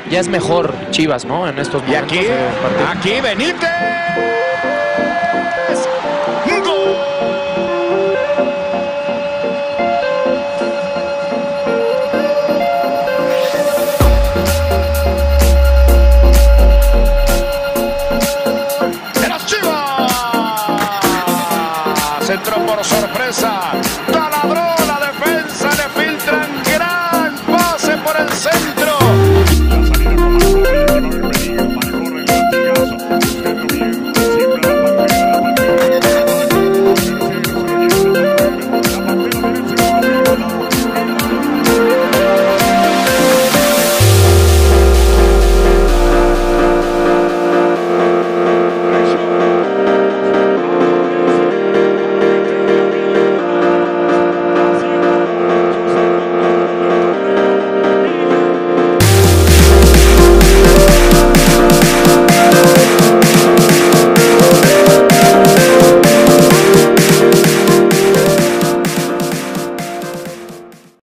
ya es mejor Chivas, ¿no? En estos momentos. Y aquí Benítez. ¡Gol! ¡De las Chivas! Entró por sorpresa.